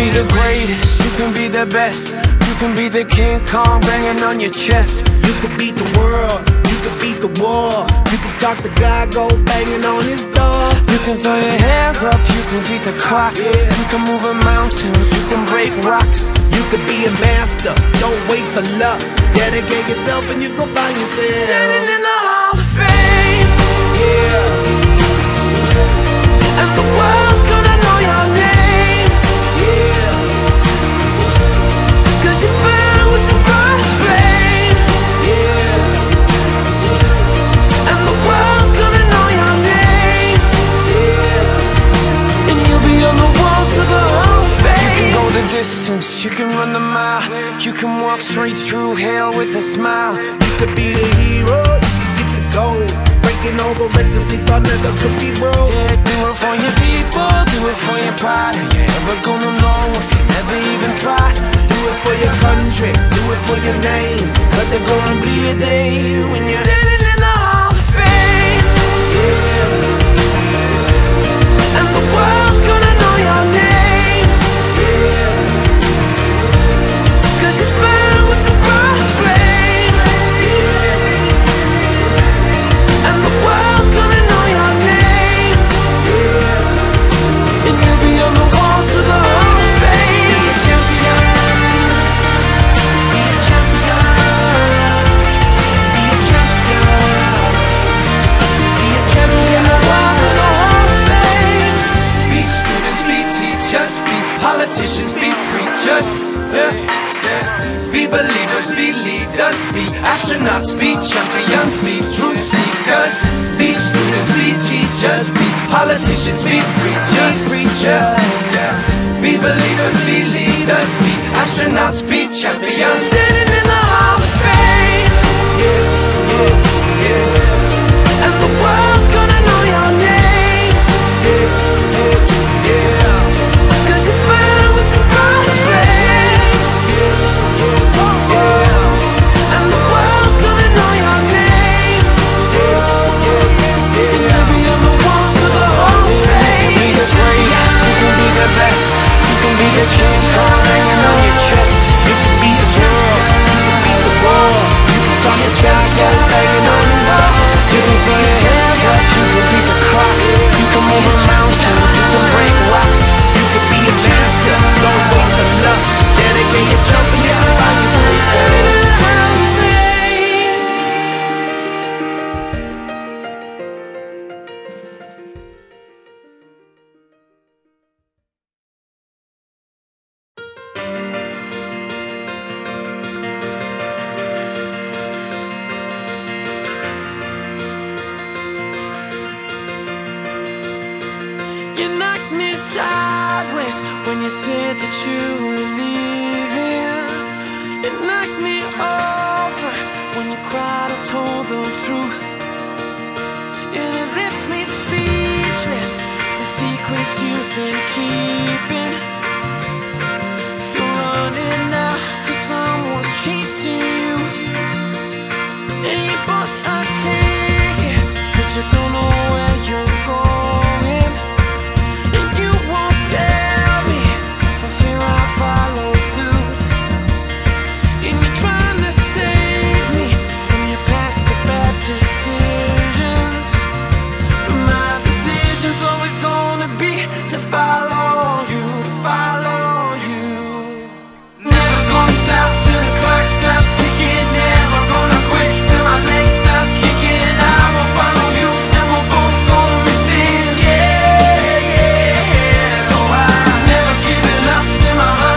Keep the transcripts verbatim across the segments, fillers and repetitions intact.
be the greatest, you can be the best. You can be the King Kong banging on your chest. You can beat the world, you can beat the war. You can talk to God, go banging on his door. You can throw your hands up, you can beat the clock. Yeah. You can move a mountain, you can break rocks. You can be a master, don't wait for luck. Dedicate yourself and you gon' find yourself standing in the Hall of Fame. Yeah. And the world's gonna know your name. Yeah. Cause you burn with the brightest flame. Yeah. And the world's gonna know your name. Yeah. And you'll be on the walls of the Hall of Fame. You can go the distance, you can run the mile. You can walk straight through hell with a smile. You could be the hero, you can get the gold. Breaking all the records they thought never could be broke. Yeah, do it for your people, do it for your pride. Are you ever gonna know if you never even try? Do it for your country, do it for your name. Cause there's gonna be a day when you're standing in the Hall of Fame. Yeah. And the world's gonna know your name. Yeah. Cause you burn with the brightest flame. And the world's gonna know your name. And you'll be on the walls of the Hall of Fame. Be a champion. Be a champion. Be a champion. Be a champion. The walls of the Hall of Fame. Be students, be teachers, be politicians, be preachers. Yeah. Be believers, be leaders, be astronauts, be champions, be truth seekers. Be students, be teachers, be politicians, be preachers, preachers. Yeah. Be believers, be leaders, be astronauts, be champions. Standing in the Hall of Fame. Yeah, yeah, yeah. And the world's gonna know your name. Yeah, yeah, yeah. Cause you burn with the brightest flame. And the world's gonna know your name. And you'll be on the walls of the Hall of Fame. You can be the greatest, you can be the best. You can be the King Kong hanging on your chest. You can be the world, you can beat the war. You can talk to God, go banging on his door. You can throw your hands up, you can beat the clock. You can move a mountain, you can break rocks. You can be a master, don't wait for luck. Dedicate yourself and you can find yourself Standing in the Hall of Fame. You knocked me sideways when you said that you were leaving. You knocked me over when you cried or told the truth. And it left me speechless, the secrets you've been keeping. You're running now cause someone's chasing you. And you bought a ticket, but you don't know where you're going. Follow suit, and you're trying to save me from your past to bad decisions. But my decision's always gonna be to follow you, to follow you. Never gonna stop till the clock stops ticking. Never gonna quit till my legs stop kicking. I will follow you, and we're both gonna miss it. Yeah, yeah. No, I'm never giving up till my heart.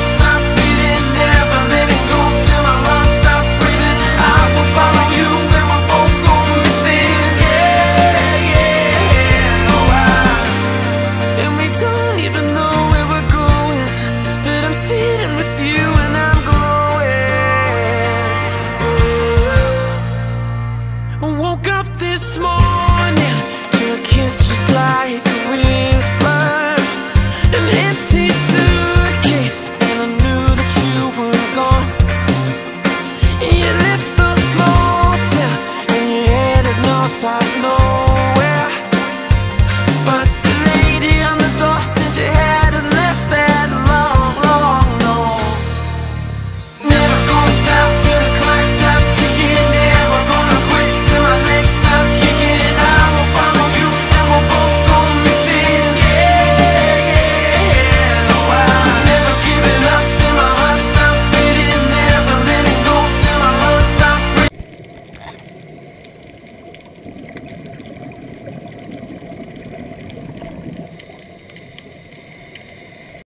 Woke up this morning to a kiss just like a wind.